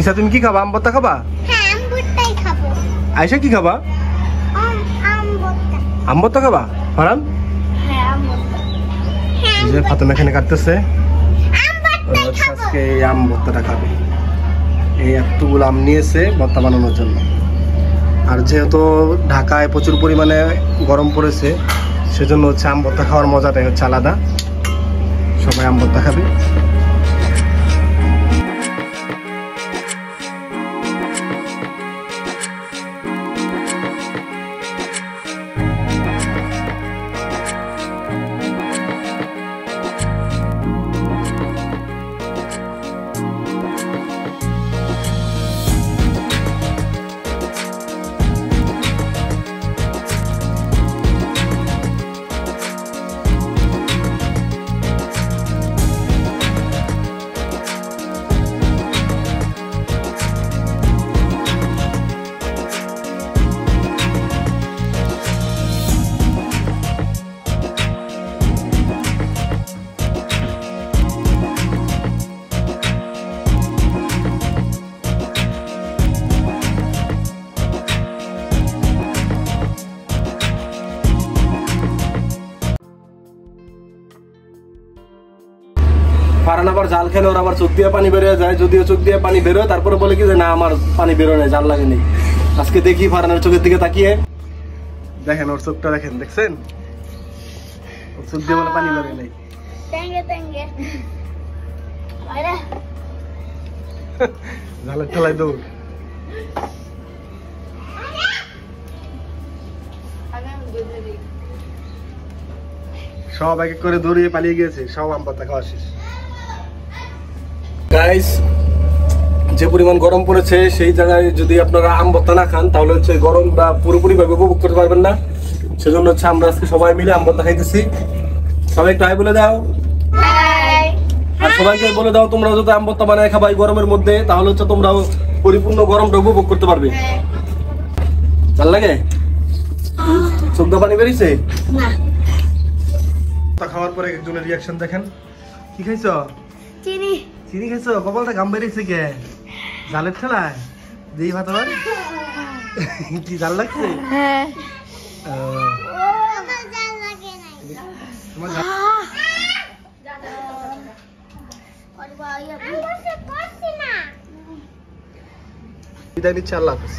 তিশা তুমি কি খাবা? আম ভর্তা খাবা? হ্যাঁ আম ভর্তাই খাবো। আয়েশা কি খাবা? আম ভর্তা। আম ভর্তা খাবা? ফারহান? হ্যাঁ আম ভর্তা। হ্যাঁ যে ফাতেমা এখানে কাটতেছে, আম ভর্তাই খাবো। আজকে এই আম ভর্তাটা খাবে। এই এতগুলো আম নিয়েছে ভর্তা বানানোর জন্য। আর যেহেতু ঢাকায় প্রচুর পরিমাণে গরম পড়েছে, সেজন্য হচ্ছে আম ভর্তা খাওয়ার মজাটাই হচ্ছে আলাদা। সবাই আম ভর্তা খাবে। ফারহান আবার জাল খেলে ওর আবার চোখ দিয়ে পানি বেরোয় যায়, যদিও চোখ দিয়ে পানি বেরোয় তারপরে বলে কি যে না আমার পানি বেরোয় নাই, জাল লাগেনি। আজকে দেখি ফারহানের চোখের দিকে তাকিয়ে দেখেন, ওর চোখটা দেখেন, দেখছেন ওর চোখ দিয়ে বলে পানি বেরোয় নাই। জালের ঠেলায় দৌড়। সব এক এক করে দৌড়িয়ে পালিয়ে গিয়েছে, সব আম পাতা খাওয়া শেষ। গাইস, যে পরিমাণ গরম পড়েছে সেই জায়গায় যদি আপনারা আম ভর্তা না খান তাহলে হচ্ছে গরমটা পুরোপুরি ভাবে উপভোগ করতে পারবেন না। সেজন্য হচ্ছে আমরা আজকে সবাই মিলে আম ভর্তা খাইতেছি। সবাই একটু হাই বলে দাও। আর সবাইকে বলে দাও তোমরা যদি আম ভর্তা বানায় খাবা এই গরমের মধ্যে, তাহলে হচ্ছে তোমরাও পরিপূর্ণ গরমটা উপভোগ করতে পারবে। ভাল লাগে? চোখ দিয়ে পানি বেরিয়েছে? খাওয়ার পরে একজনের রিয়াকশন দেখেন। কি খাইছো? চিনি। চিনি খাইছো? কপালটা ঘাম বেরিয়েছে কে? জালের ঠেলায় যেই ভাত হয় কি জাল লাগছে? হ্যাঁ। বিদায় নিচ্ছি, আল্লাহ হাফেজ।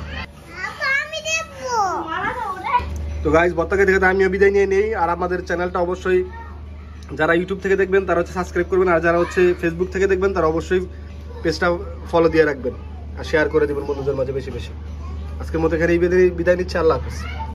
তো গাইস, ভর্তা খেতে খেতে আমিও বিদায় নিয়ে নেই। আর আমাদের চ্যানেলটা অবশ্যই যারা ইউটিউব থেকে দেখবেন তারা হচ্ছে সাবস্ক্রাইব করবেন, আর যারা হচ্ছে ফেসবুক থেকে দেখবেন তারা অবশ্যই পেজটা ফলো দিয়ে রাখবেন আর শেয়ার করে দেবেন বন্ধুদের মাঝে বেশি বেশি। আজকের মতো এখানে বিদায় নিচ্ছি, আল্লাহ হাফেজ।